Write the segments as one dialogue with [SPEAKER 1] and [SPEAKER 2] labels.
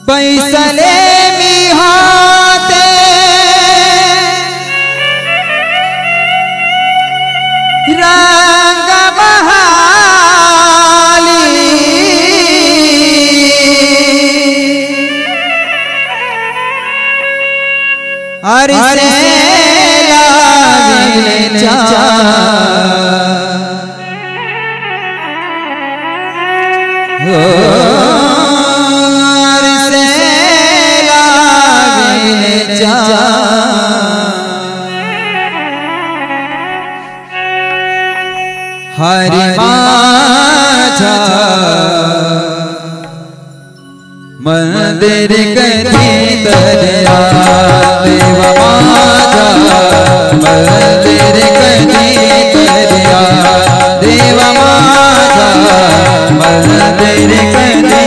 [SPEAKER 1] बैसले मिहाते रंग बहाली हरि से लागे चा हरि माझा मंदिर करी दरिया देव माझा मंदिर करी दरिया देव माझा मंदिर करी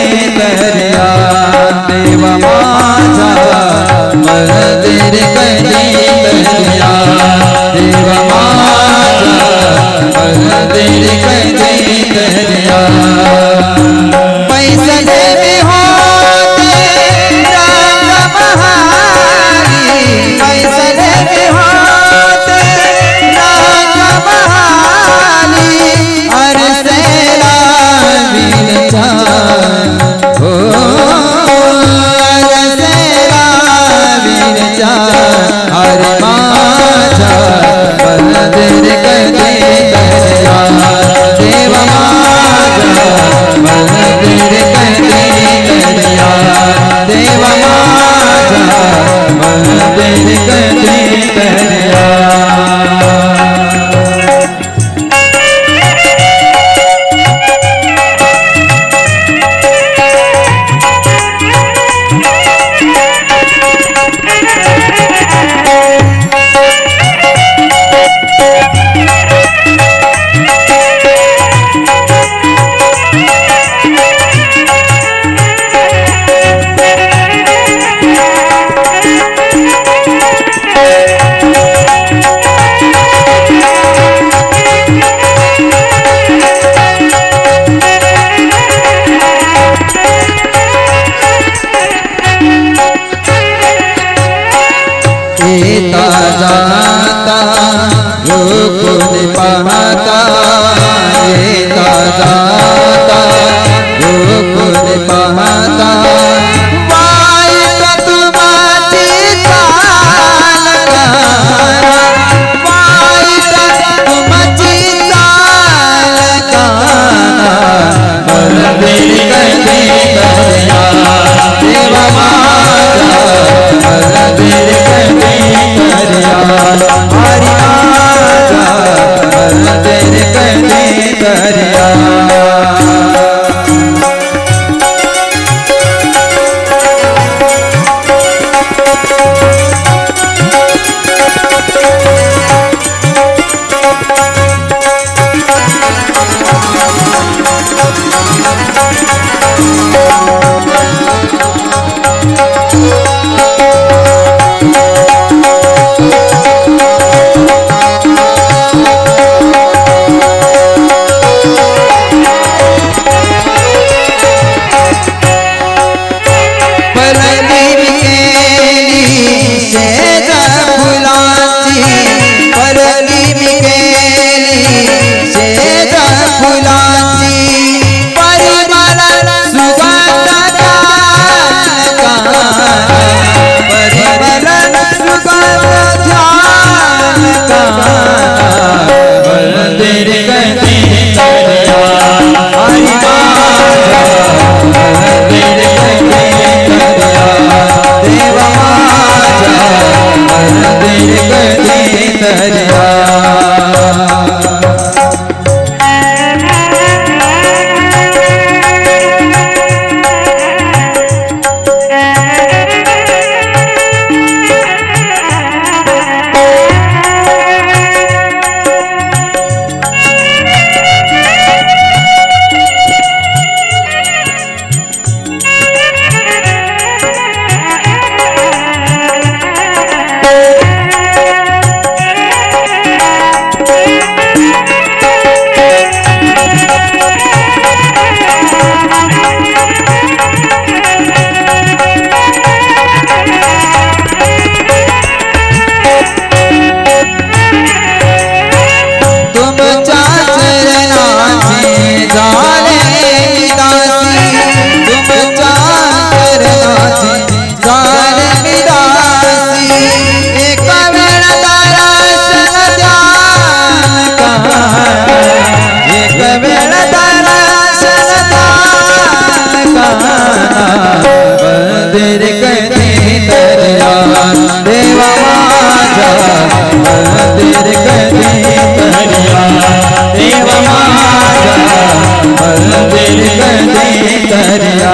[SPEAKER 1] मंदिर कधी दर्या देवा माझा मंदिर कधी दर्या देवा माझा मंदिर कधी दर्या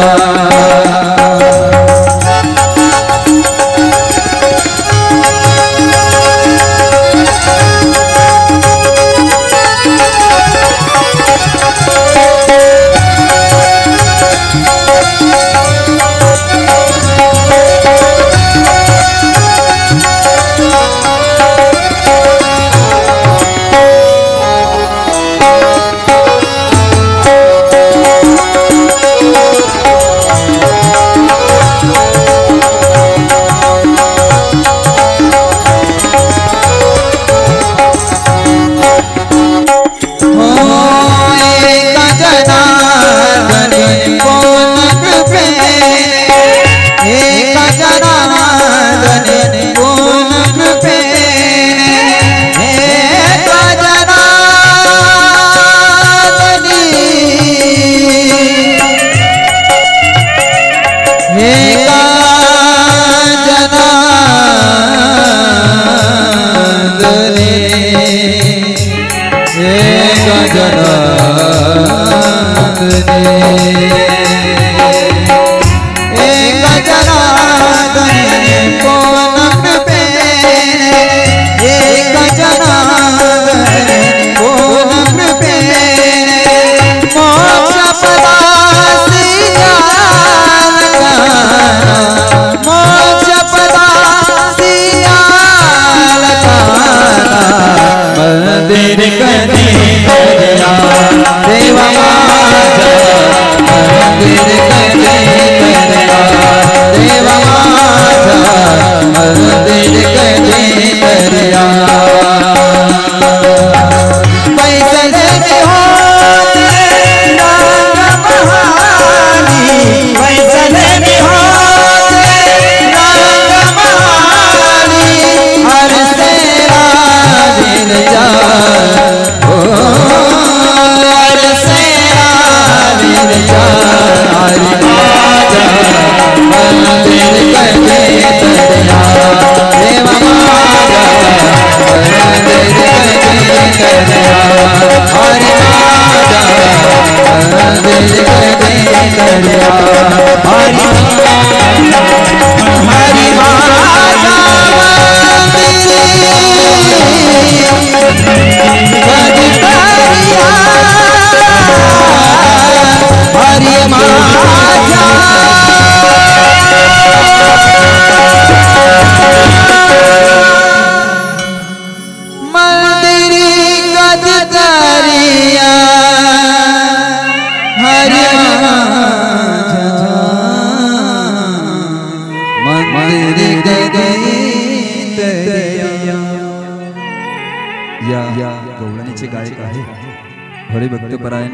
[SPEAKER 1] गवळणीचे गायक आहे हरिभक्तपरायण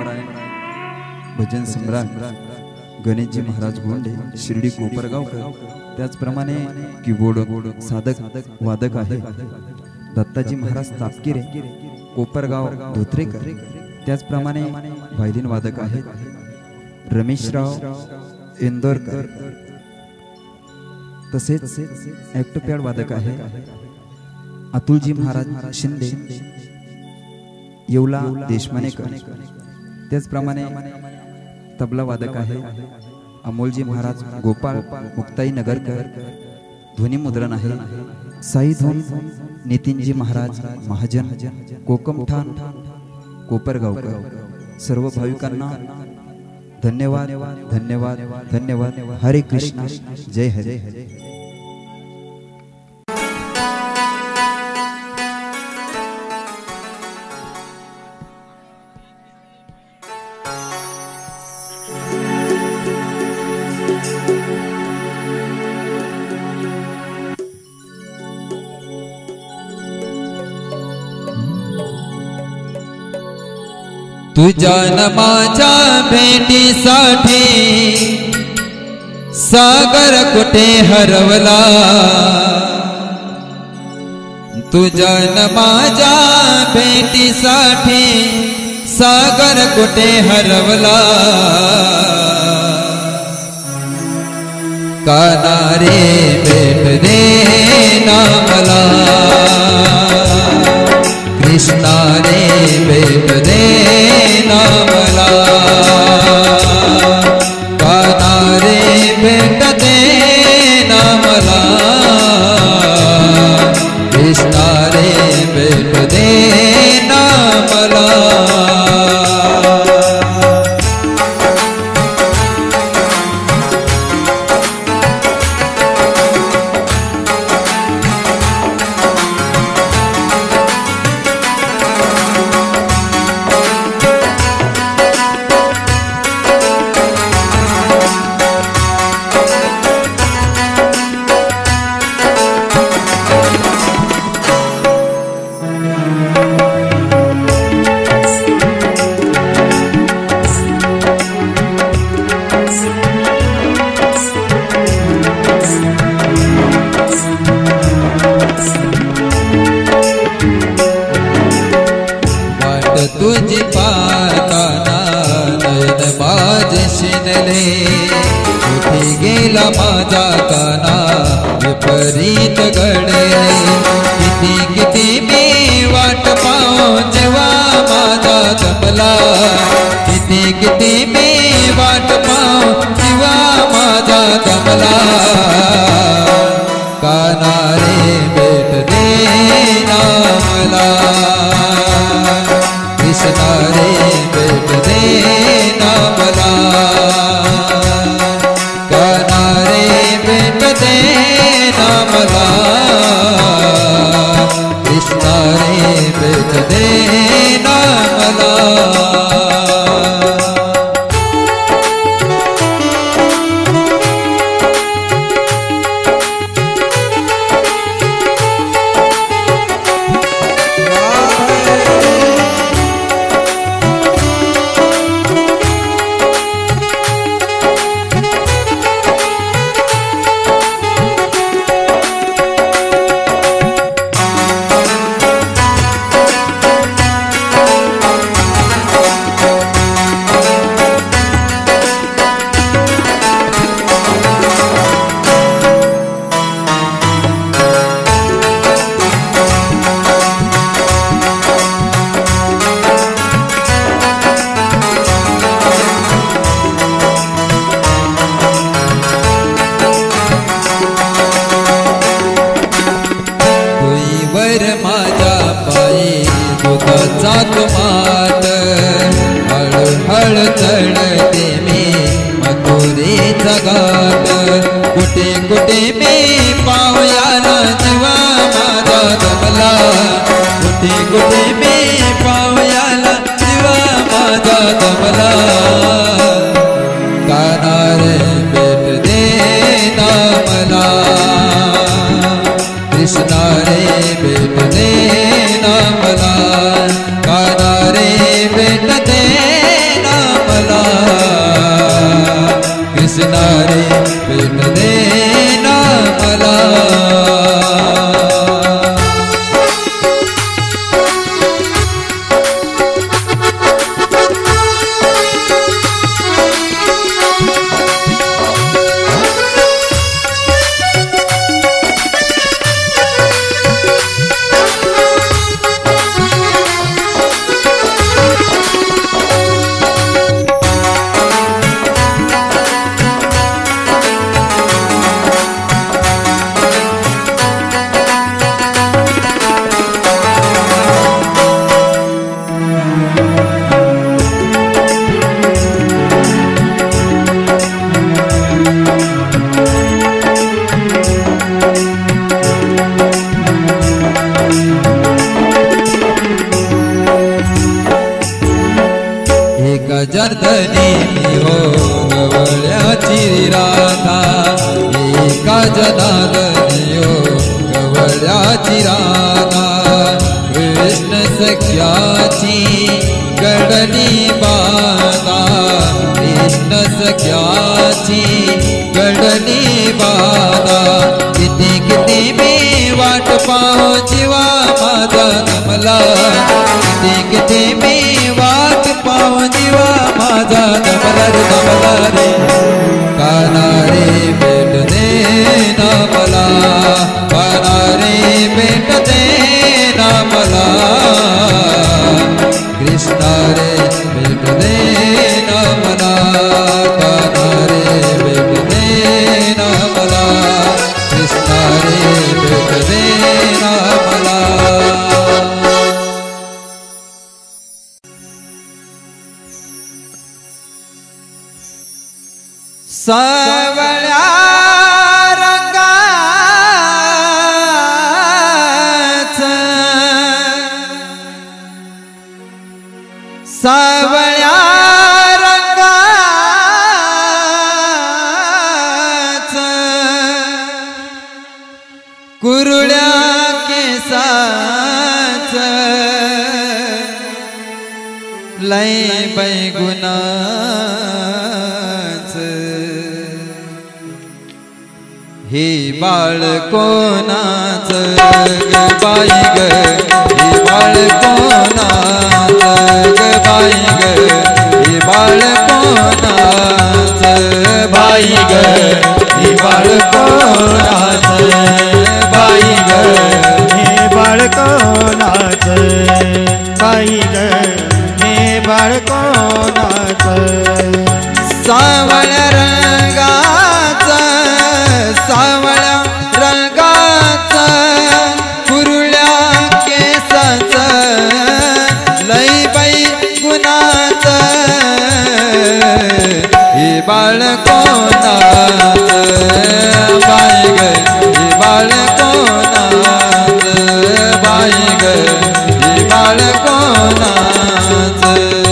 [SPEAKER 1] भजन सम्राट गणेशजी महाराज गोंडे शिर्डी कोपरगावकर, त्याचप्रमाणे कीबोर्ड साधक वादक आहे दत्ताजी महाराज तापकिरे कोपरगाव धोत्रेकर, त्याचप्रमाणे व्हायलिन वादक आहेत रमेशराव इंदोरकर, तसेच ॲक्टोपॅड वादक आहे अतुलजी महाराज शिंदे येवला देशमानेकर, त्याचप्रमाणे तबला वादक आहे अमोलजी महाराज गोपाळ मुक्ताई नगरकर, ध्वनी मुद्रण आहे साई धून नितीनजी महाराज महाजन कोकमठाण कोपरगावकर। सर्व भाविकांना धन्यवाद धन्यवाद धन्यवाद। हरे कृष्ण, जय हरे। तुझ्या न माझ्या भेटीसाठी सागर कुठे हरवला, तुझ्या न माझ्या भेटीसाठी सागर कुठे हरवला। काना रे भेट दे ना मला, कृष्णा रे भेट दे ना मला, काना रे भेट दे ना मला, कृष्णा रे भेट दे ना मला। तुझी पाहताना नयन माझे शिनले, कुठे गेला माझा काना विपरीत घडले, किती किती मी वाट पाहू जेव्हा माझा जमला, किती किती मी वाट पाहू जेव्हा माझा जमला, काना रे भेट दे ना मला, कृष्णा रे भेट दे ना मला, काना रे भेट दे ना मला, कृष्णा रे भेट दे ना मला। माझ्या पायी दुधाचा तुमाट, हळहळ चढते मी मथुरेचा घाट, कुठे कुठे मी पावयाला जीवा माझा जमला, कुठे कुठे मी पावयाला जीवा माझा जमला, काना रे भेट दे ना मला, कृष्णा रे भेट दे ना मला, काना रे भेट दे ना मला, कृष्णा रे भेट दे ना मला। जर्दनी हो गवळ्याची राधा, एका जनार्दनी हो गवळ्याची राधा, कृष्ण सख्याची गडनी बाधा, कृष्ण सख्याची गडनी बाधा, किती किती मी वाट पाहू जीवा माझा जमला, किती किती मी वाट पाहू जीवा माझा जमला रे, काना रे भेट दे सावळ्या सावळ्या रंगाच कुरुळ्या केसाच लय बैगुणाच हे बाळ कोणाच ग बाई ग हे बाळ कोणाच ग बाई ग हे बाळ कोणाच बाई ग हे बाळ कोणाच बाई ग
[SPEAKER 2] हे बाळ कोणाच बाई ग हे बाळ कोणाच
[SPEAKER 1] सावळ्या रंगाच सावळ्या रंगाच कुरुळ्या केसाच लय बाई गुणाच हे बाळ कोणाच बाई ग हे बाळ कोणाच बाई ग हे बाळ कोणाच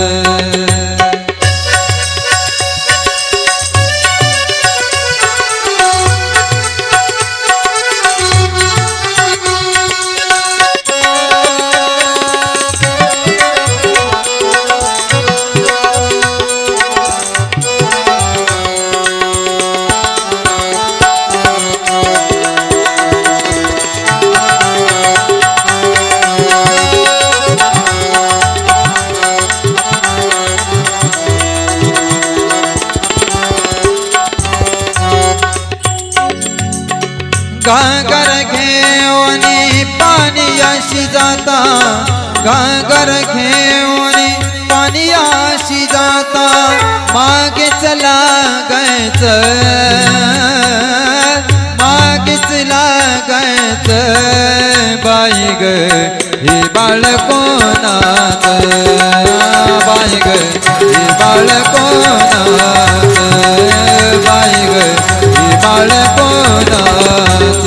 [SPEAKER 1] घागर घेऊन पाणीयाशी जाता घागर घेऊन पाणीयाशी जाता मागेच लागायचं मागेच लागायचं बाई ग हे बाळ कोणाच बाई ग हे बाळ कोणाच बाई ग हे बाळ कोणाच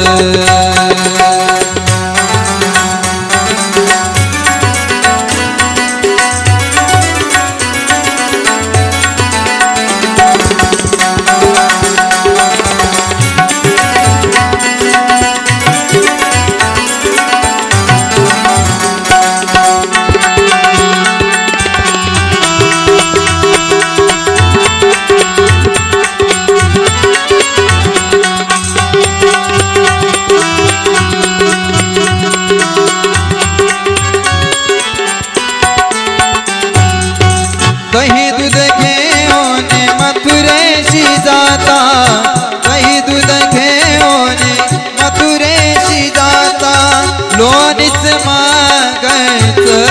[SPEAKER 1] दही दूध घेऊन मथुरेशी जाता दही दूध घेऊन मथुरेशी जाता लोणीच मागायचं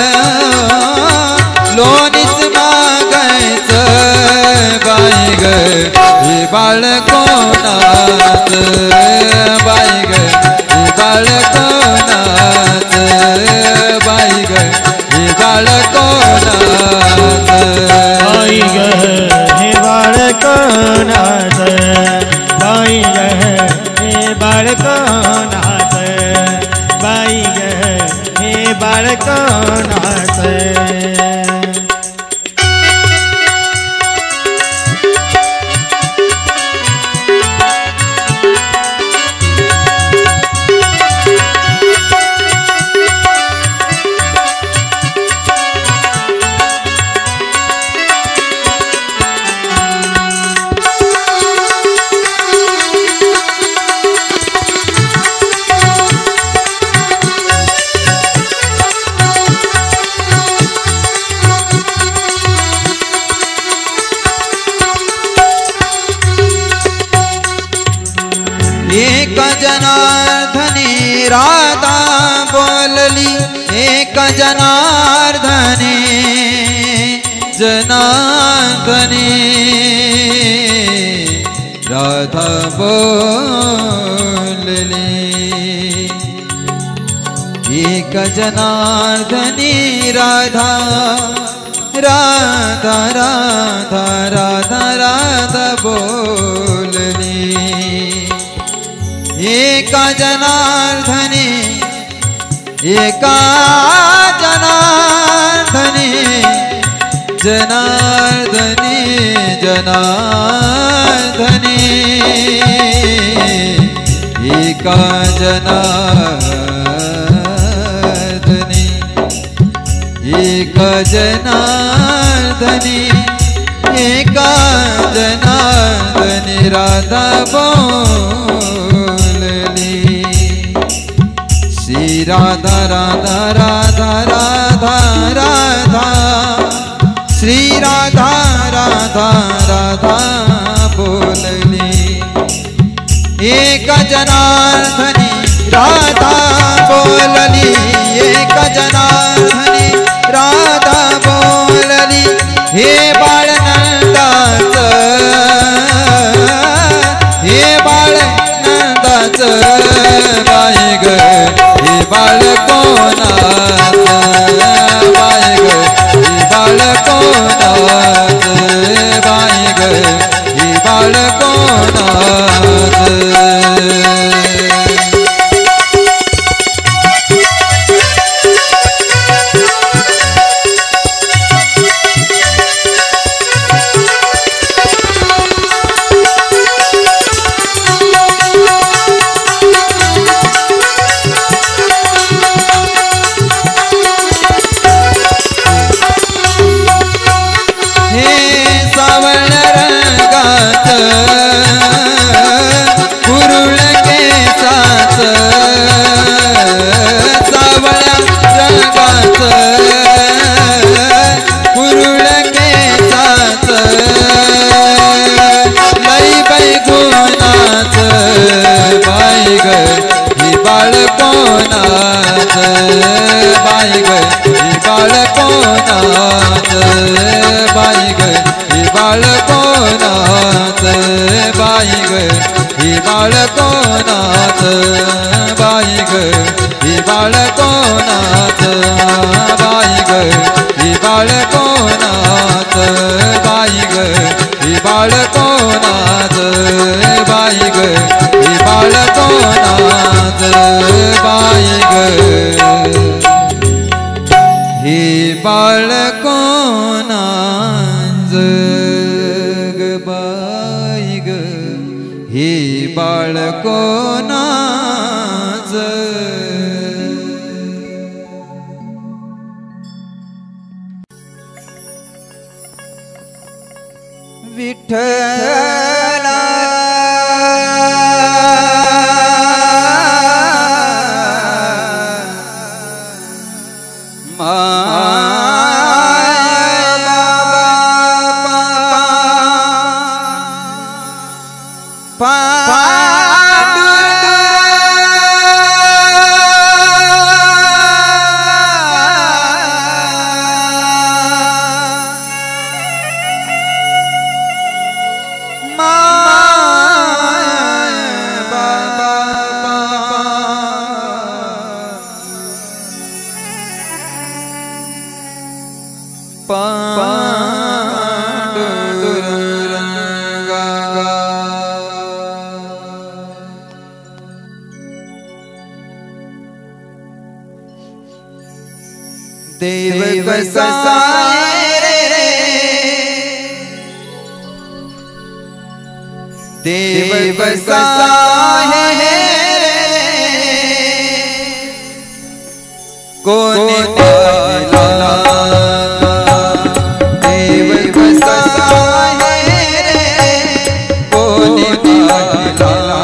[SPEAKER 1] लोणीच मागायचं बाई ग हे बाळ कोणाच बाई ग हे बाळ कोणाच बाई ग हे बाळ कोणाच
[SPEAKER 2] बाई ग हे बाळ कोणाच बाई ग हे बाळ कोणाच बाई ग हे बाळ कोणाच
[SPEAKER 1] एक जनार्दने राधा बोलली एक जनार्दने जनार्दने राधा बोलली एक जनार्दने राधा राधा राधा राधा राधा बोल एका जनार्दने एका जनार्दने जनार्दने जनार्दने एका जनार्दने एका जनार्दने एका जनार्दने राधा बोलली श्री राधा राधा राधा राधा राधा श्री राधा राधा राधा बोलली एक जनार्दने राधा बोलली एक जनार्दने राधा बोलली हे बाळ नंदाचं हे बाळ नंदाचं बाई ग हे बाळ कोणाचं बाई ग हे बाळ कोणाचं बाई ग हे बाळ कोणाचं विठ्ठला देव बसाए रे देव बसाए रे कौन पाला देव बसाए रे कौन पाला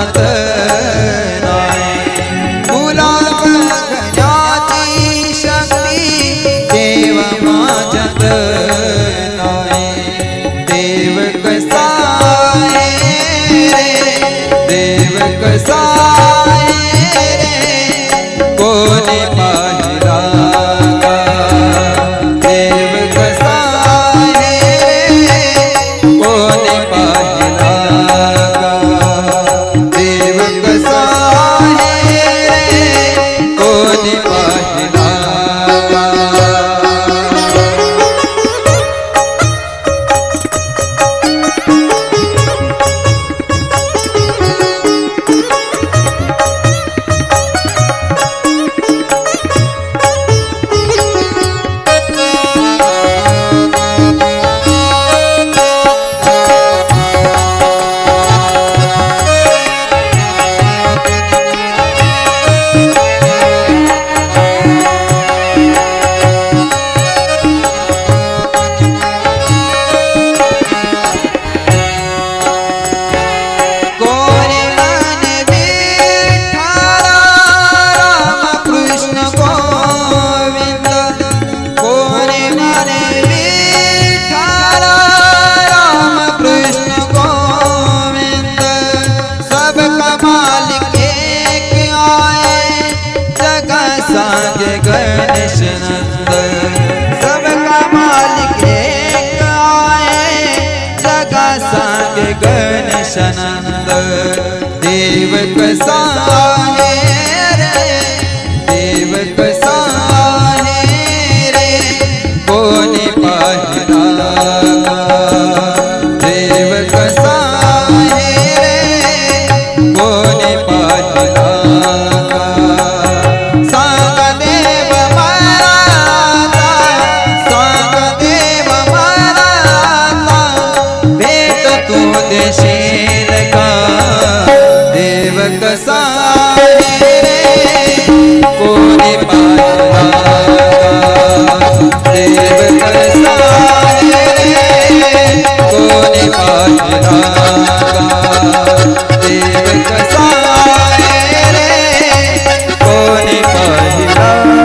[SPEAKER 1] माझ्यात नाही, तुला बघण्याची शक्ती देव माझ्यात नाही. देव कसा आहे रे, देव कसा आहे रे, कोणी पाहिला का? देव कसा आहे रे, कोणी पाहिला का? देव कसा आहे रे, कोणी पाहिला का? सांगे गणेश नंद, सबका मालिक एक आए, जगा सांगे गणेश नंद. देव कसा आहे रे, देव कसा आहे रे, कोणी पाहिला का? देव कसा आहे रे, कोणी पाहिला का? देशील का? देव कसा आहे रे, कोणी पाहिला का? देव कसा आहे रे, कोणी पाहिला का? देव कसा आहे रे, कोणी पाहिला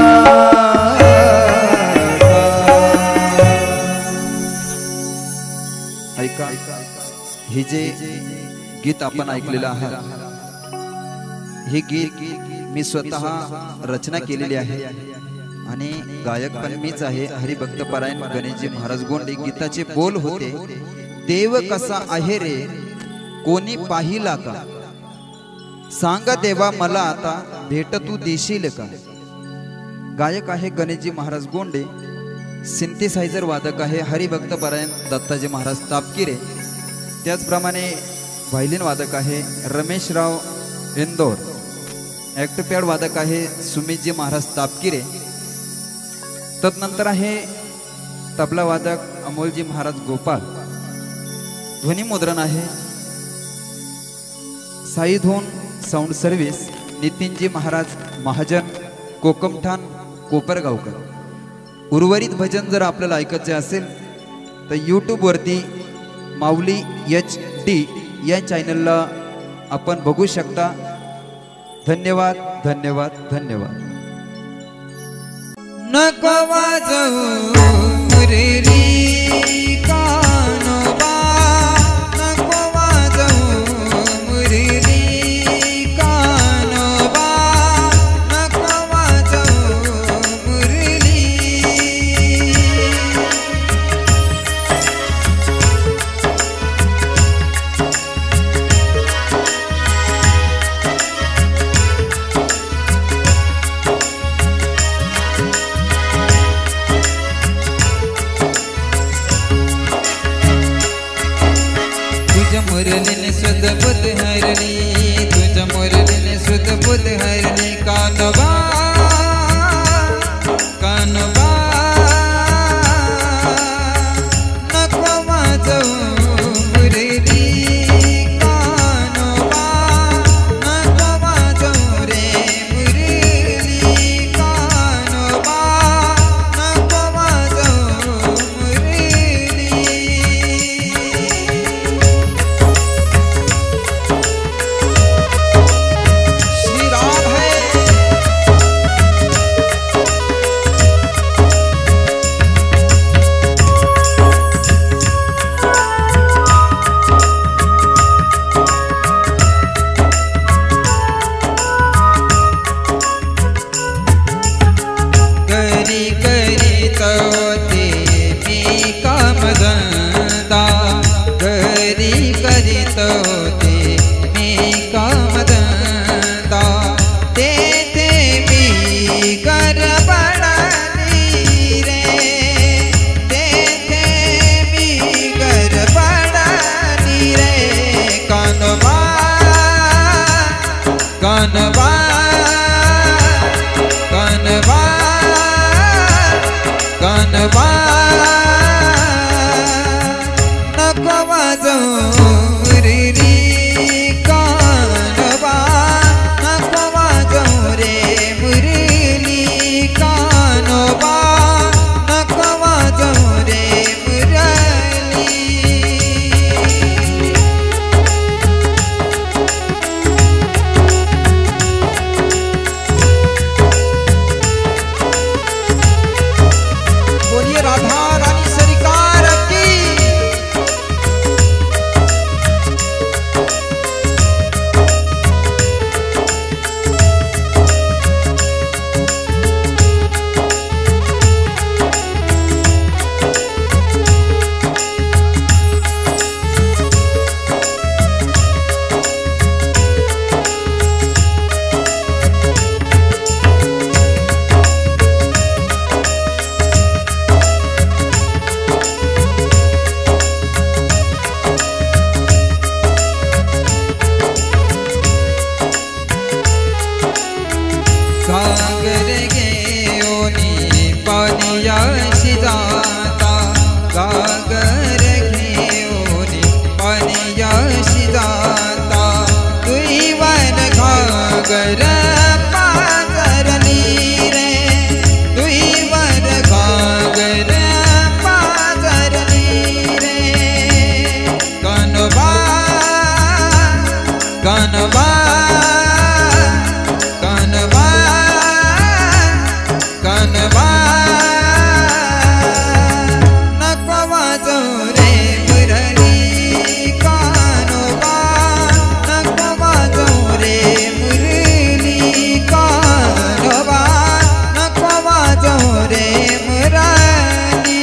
[SPEAKER 1] का? ऐका, हे जे गीत आपण ऐकलेलं आहे, हे गीत मी स्वतः रचना केलेली आहे आणि गायक पण मीच आहे. हरिभक्त परायण गणेशजी महाराज गोंडे. गीताचे बोल होते, देव कसा आहे रे, कोणी पाहिला का? सांग देवा मला आता, भेट तू देशील का? गायक आहे गणेशजी महाराज गोंडे. सिंथेसायझर वादक आहे हरिभक्त परायण दत्ताजी महाराज तापकिरे. त्याचप्रमाणे व्हायलिन वादक आहे रमेशराव इंदोर. ॲक्टपॅड वादक आहे सुमितजी महाराज तापकिरे. तदनंतर आहे तबला वादक अमोलजी महाराज गोपाळ. ध्वनिमुद्रण आहे साईधोन साऊंड सर्व्हिस नितीनजी महाराज महाजन कोकमठाण कोपरगावकर. उर्वरित भजन जर आपल्याला ऐकायचे असेल तर यूट्यूबवरती माऊली HD या चॅनलला आपण बघू शकता. धन्यवाद धन्यवाद धन्यवाद. नको वाजवू मुरली कानोबा, नको वाजवू मुरली कानोबा, नको वाजवू मुरली. करीत होते मी कामधंदा, घरी करीत होते मी कामधंदा, तेथे मी गरबडली रे, तेथे मी गरबडली रे. कानोबा कानोबा कानोबा कानोबा नको वाजवू मुरली, कानोबा नको वाजवू रे मुरली, कानोबा नको वाजवू रे मुरली. बोलिए राधा रानी सरकार की. गागर घेऊनी पाणीयाशी जाता, गागर घेऊनी पाणीयाशी जाता, तुईवर घागर पाजरली रे, तुईवर घागर पाजरली रे. कानोबा कानोबा कानोबा कानोबा नको वाजवू रे मुरली, कानोबा नको वाजवू रे मुरली, कानोबा नको वाजवू रे मुरली.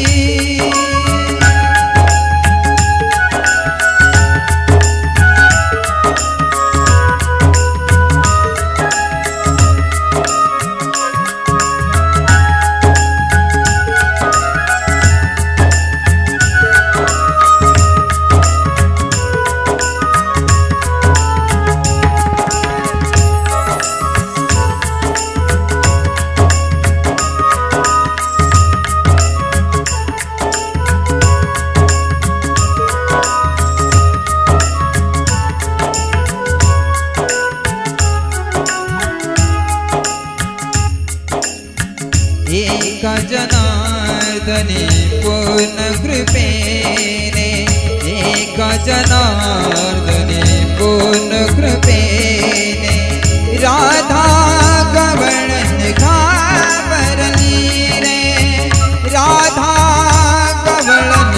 [SPEAKER 1] एका जनार्दने पूर्ण कृपेने, एका जनार्दने पूर्ण कृपेने, राधा गवळण घाबरली रे, राधा गवळण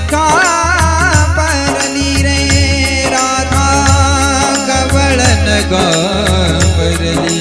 [SPEAKER 1] घाबरली रे, राधा गवळण घाबरली.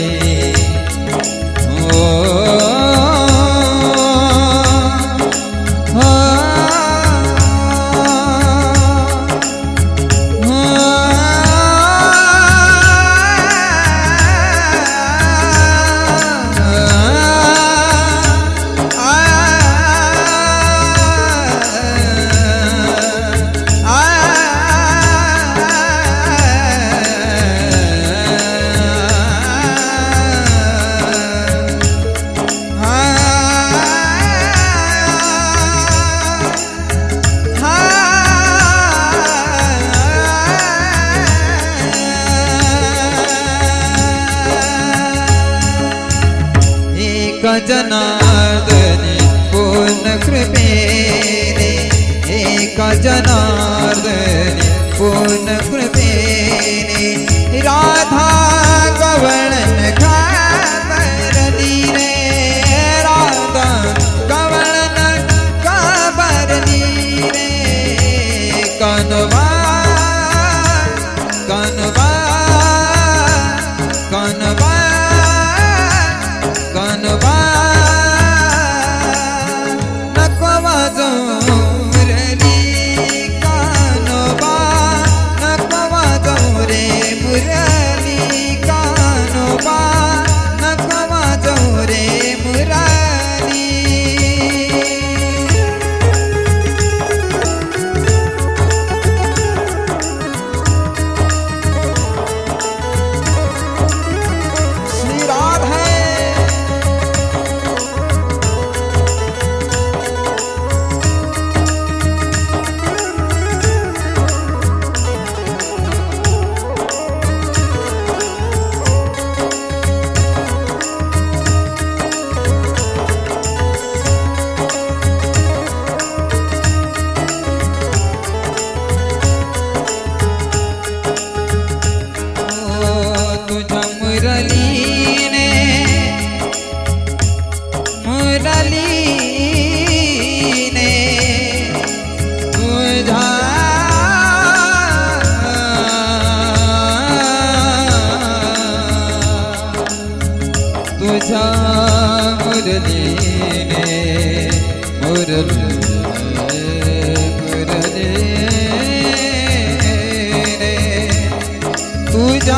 [SPEAKER 1] जनार्दने पूर्ण कृपेने, एका जनार्दने पूर्ण कृपेने, राधा गवळण घाबरली रे, राधा गवळण घाबरली रे. कानोबा कानोबा कानोबा कानोबा मुरली ने तुझा तुझा मुरली ने मुरली तुझा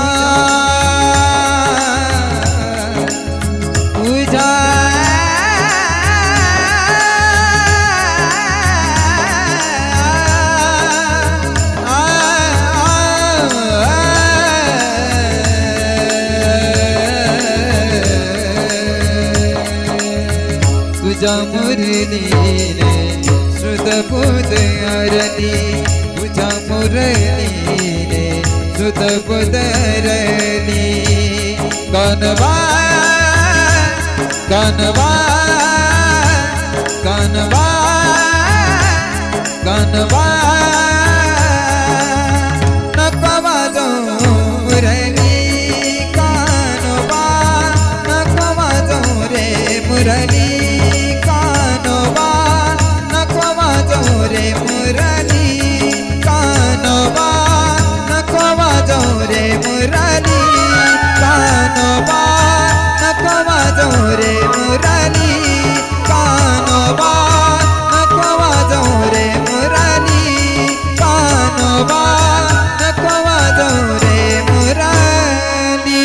[SPEAKER 1] तुझा तुझा मुरली ने श्रुत बुध अरली तुझा मुरली ने सुत पुदरली कनवा कनवा कनवा कनवा नकवा जो मुरली कानवा नकवा जो रे मुरली कानवा नकवा जो रे मुरली कानवा रे मुरली कानवा नकवा जो रे मुरली कानवा नकवा जो रे मुरली कानवा नकवा जो रे मुरली।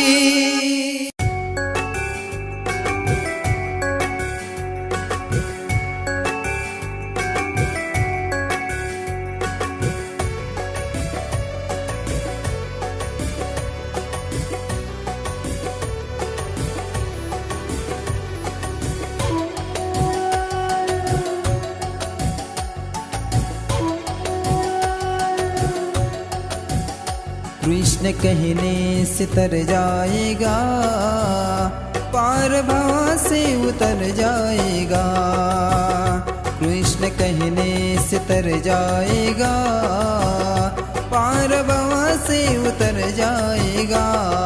[SPEAKER 1] कृष्ण कहने से तर जाएगा पार भव से उतर जाएगा कृष्ण कहने से तर जाएगा पार भव से उतर जाएगा।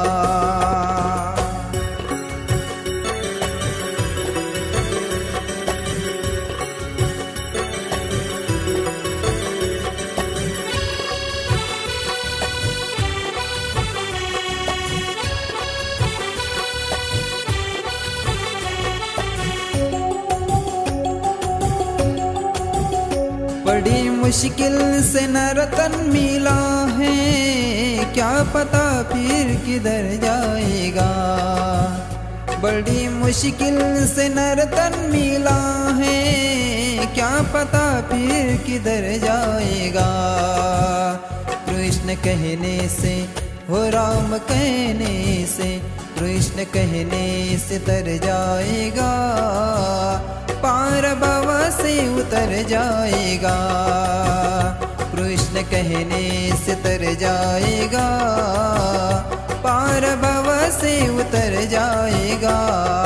[SPEAKER 1] बड़ी मुश्किल से नरतन मिला है क्या पता फिर किधर जाएगा बड़ी मुश्किल से नरतन मिला है क्या पता फिर किधर जाएगा कृष्ण कहने से हो राम कहने से कृष्ण कहने से तर जाएगा पार भव से उतर जाएगा कृष्ण कहने से तर जाएगा पार भव से उतर जाएगा।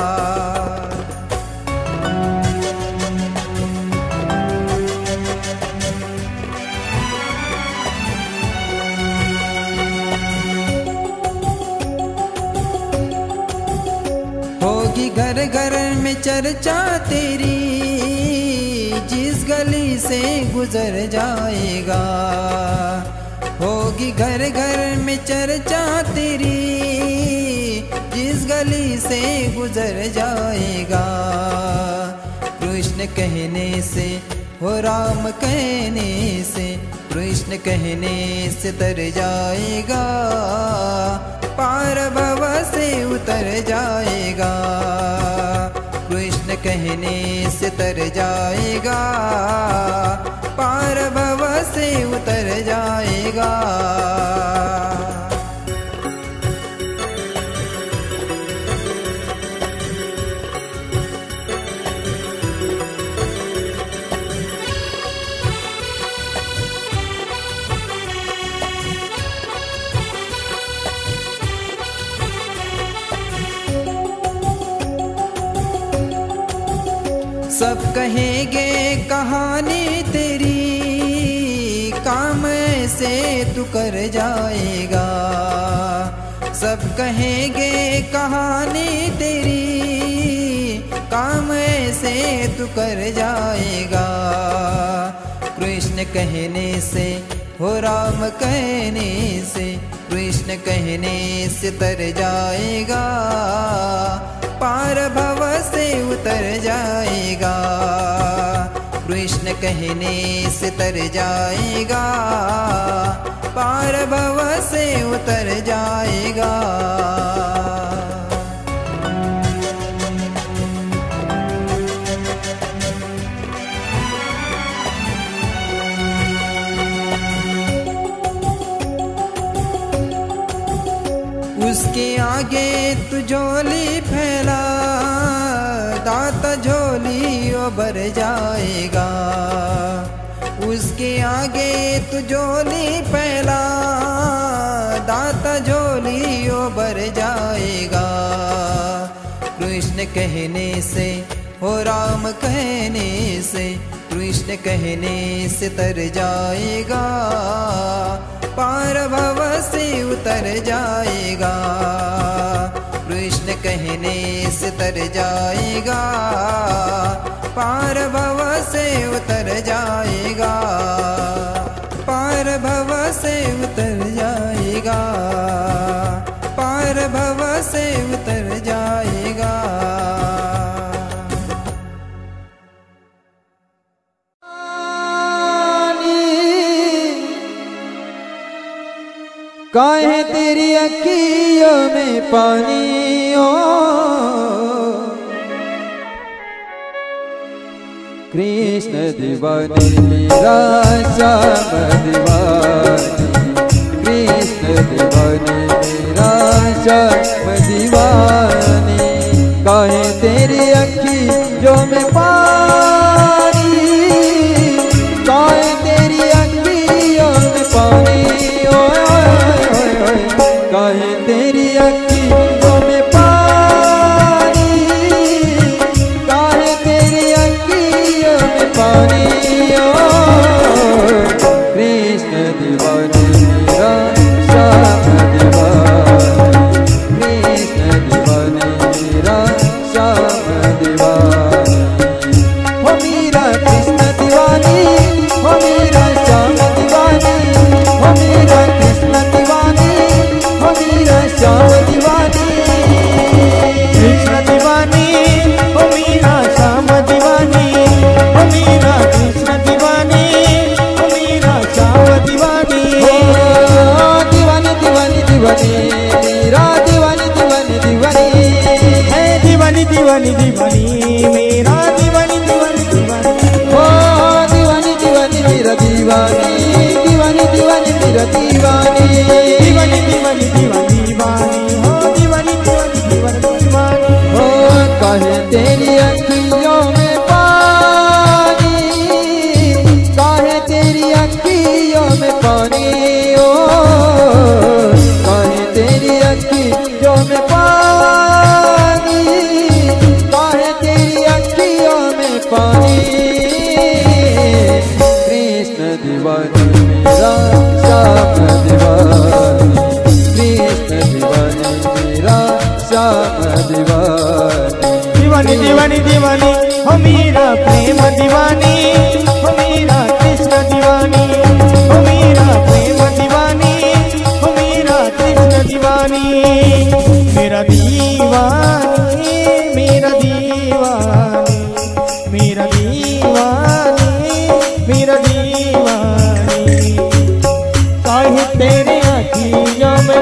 [SPEAKER 1] होगी घर घर में चर्चा तेरी जिस गली से गुजर जाएगा होगी घर घर में चर्चा तेरी जिस गली से गुजर जाएगा कृष्ण कहने से हो राम कहने से कृष्ण कहने से तर जाएगा पार भव से उतर जाएगा कृष्ण कहने से तर जाएगा पार भव से उतर जाएगा। सब कहेंगे कहानी तेरी काम से तू कर जाएगा सब कहेंगे कहानी तेरी काम से तू कर जाएगा, कृष्ण कहने से हो राम कहने से, कृष्ण कहने से तर जाएगा, पार भव से उतर जाएगा, कृष्ण कहने से तर जाएगा, पार भव से उतर जाएगा। उसके आगे तू झोली फैला, दाता झोली भर जाएगा, उसके आगे तू झोली फैला, दाता झोली भर जाएगा, कृष्ण कहने से हो राम कहने से, कृष्ण कहने से तर जाएगा, पार भव से उतर जाएगा, कृष्ण कहने से तर जाएगा, पार भव से उतर जाएगा, पार भव से उतर जाएगा, पार भव से उतर जाएगा।
[SPEAKER 3] काहे तेरी अखियों में पानी हो, कृष्ण दीवानी मेरा श्याम दीवानी, कृष्ण दीवानी मेरा श्याम दीवानी, काहे तेरी अखियों में पानी, काहे तेरी अखियों में पानी, काहे तेरी अखियों में पानी, काहे तेरी अखियों में पानी, कृष्ण दीवानी मेरा श्याम दीवानी, कृष्ण दीवानी मेरा श्याम दीवानी, हो मेरा कृष्ण दीवानी, हो मेरा श्याम दीवानी, हो मेरा कृष्ण दीवानी, श्याम दीवानी, कृष्ण दीवानी, हो मेरा श्याम दीवानी, हो मेरा कृष्ण दीवानी, हो मेरा श्याम दीवानी, दीवानी दीवानी दीवानी, मेरा दीवानी दीवानी दीवानी, है दीवानी दीवानी दीवानी, मेरा दीवानी दीवानी दीवानी, हो दीवानी दीवानी मेरा दीवानी, दीवानी दीवानी मेरा दीवानी, दीवानी दीवानी दीवानी, काहे तेरी अखियों में पानी, काहे तेरी अखियों में पानी, ओ काहे तेरी अखियों में पानी, काहे तेरी अखियों में पानी, कृष्ण दीवानी मेरा श्याम दीवानी, कृष्ण दीवानी मेरा श्याम दीवानी, दीवानी दीवानी दीवानी, हो मेरा प्रेम दीवानी, हो मेरा कृष्ण दीवानी, हो मेरा प्रेम दीवानी, हो मेरा कृष्ण दीवानी, मेरा दीवानी, मेरा दीवानी, मेरा दीवानी, मेरा दीवानी, काहे तेरे अखियों में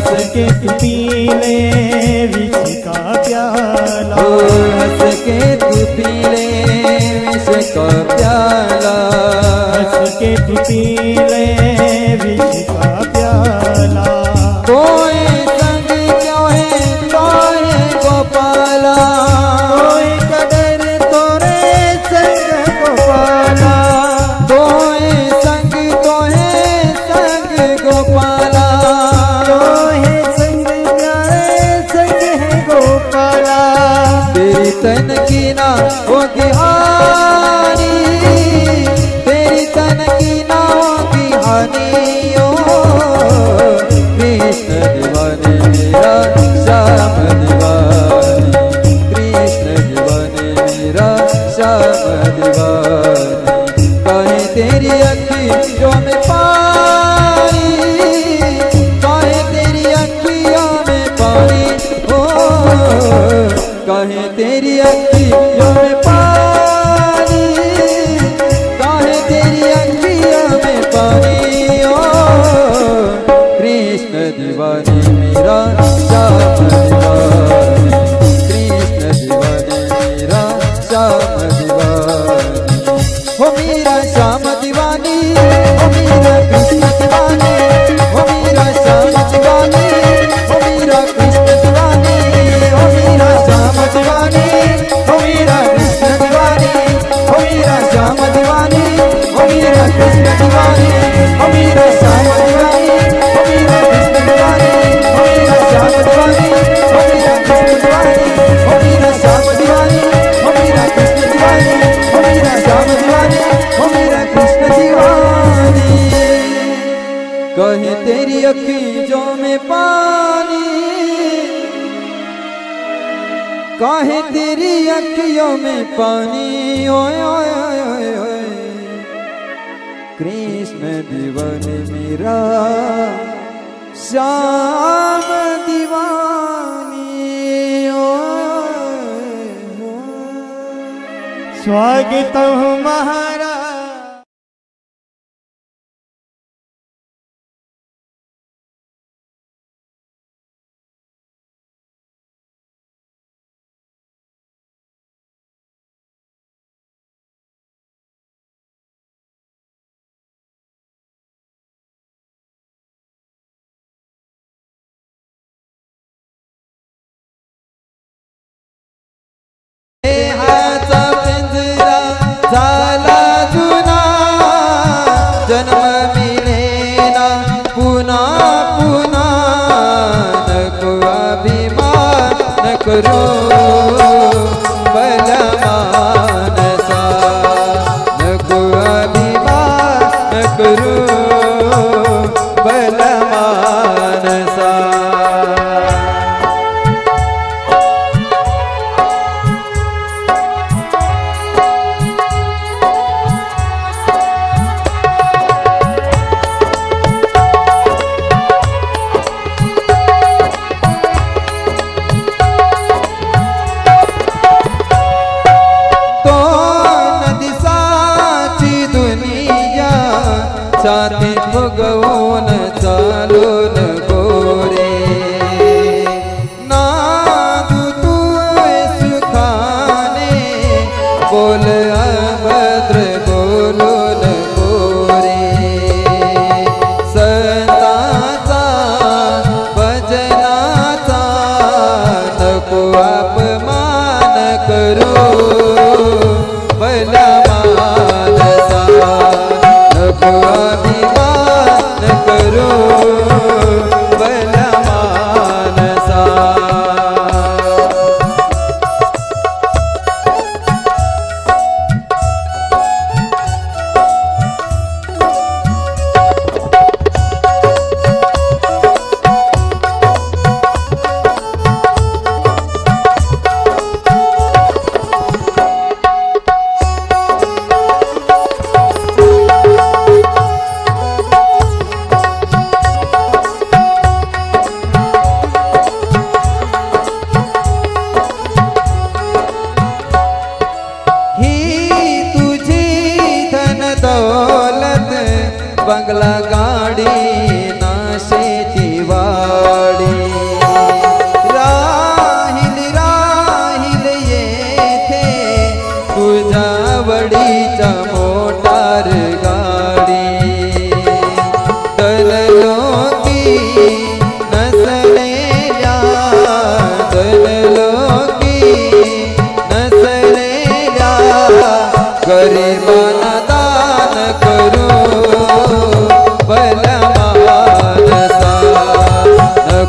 [SPEAKER 2] हंस के तू पी ले विष का प्याला,
[SPEAKER 3] हंस के तू पी ले विष का प्याला,
[SPEAKER 2] हंस के तू पी ले विष का प्याला।
[SPEAKER 3] कोई संग क्यों है तोरे गोपाला,
[SPEAKER 2] कोई कदर तोरे संग गोपाला,
[SPEAKER 3] कोई संग तो है संग गोपाला,
[SPEAKER 2] तोहे संग प्यारे संग है गोपाला।
[SPEAKER 3] तेरी तन की ना होगी हानि, तेरी तन की ना होगी हानि। ओ कृष्ण दीवाने मेरा श्याम दीवाने, कृष्ण दीवाने मेरा श्याम दीवाने। कहे तेरी अखियों में पानी, कहे तेरी अखियों में पानी, ओ कहे तेरी अखियों में पानी, कहे तेरी अखियों में पानी। ओ कृष्ण दीवाने मेरा श्याम दीवाने, कृष्ण दीवाने मेरा श्याम दीवाने। हो मेरा श्याम दीवानी, हो मेरा कृष्ण दीवानी, हो मेरा श्याम दीवानी, हो मेरा कृष्ण दीवानी, हो मेरा श्याम दीवानी, हो मेरा कृष्ण दीवानी, हो मेरा श्याम दीवानी, हो मेरा कृष्ण दीवानी, हो मेरा श्याम दीवानी, हो मेरा कृष्ण दीवानी, हो मेरा श्याम दीवानी, हो मेरा कृष्ण दीवानी, हो मेरा श्याम दीवानी, हो मेरा कृष्ण दीवानी, हो मेरा श्याम दीवानी, हो मेरा कृष्ण दीवानी। कहे तेरी अखियों में पानी, कहे तेरी अखियों में पानी। ओए ओए ओए ओए कृष्ण दीवाने मेरा श्याम दीवानी। ओए
[SPEAKER 2] स्वागत हमारा
[SPEAKER 3] देहाचा पिंजरा झाला जुना, जन्म मिळेना पुन्हा पुन्हा। नको अभिमान करू बलमानसा, नको अभिमान करू बलमानसा। छाती फुगवून चालून गोरे, नादू तू सुखाने बोल अभद्र बोलून गोरे। संताचा भजनाचा नको अपमान करू बलमानसा, नको अभिमान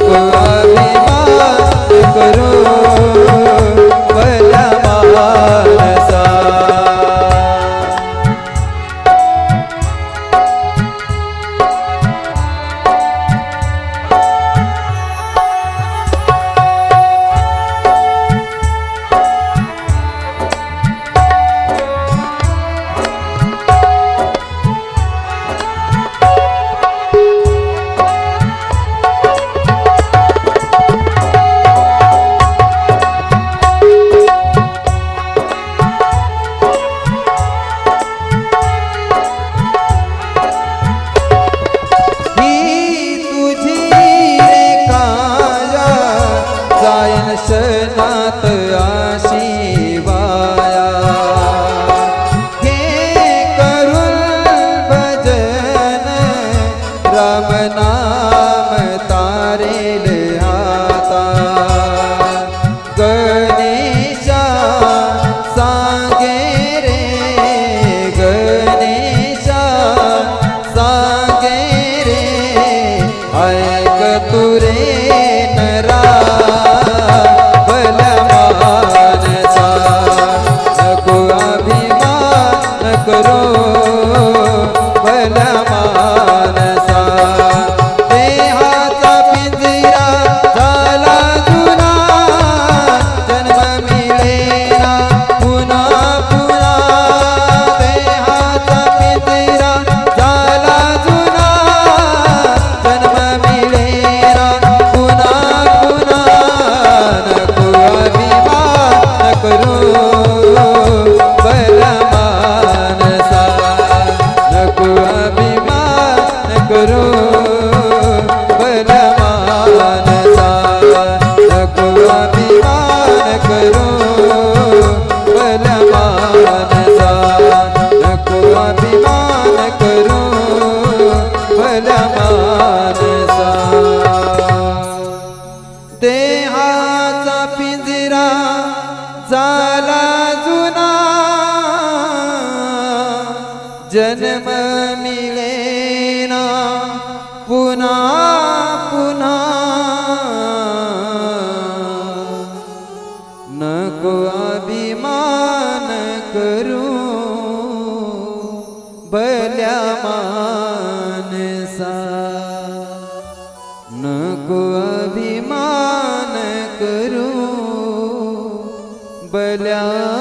[SPEAKER 3] नको अभिमान करू भल्या मानसा. शनात आशी वाया हे करुण भजन राम नाम तारेल आता. गणेशा सांगे रे गणेशा सांगे रे ऐक तू रे नरा करो भल्या मानसा. देहाचा पिंजरा झाला जुना जन्म मिळेना पुन्हा पुन्हा. देहाचा पिंजरा झाला जुना जन्म मिळेना पुन्हा पुन्हा. नको अभिमान करू भल्या नको अभिमान करू भल्या मानसा. नको अभिमान करू भल्या मानसा. नको अभिमान करू भल्या मानसा. देहाचा पिंजरा झाला जुना जन्म मिळेना पुन्हा पुन्हा. नको अभिमान करू भल्या मानसा. नको अभिमान करू भल्या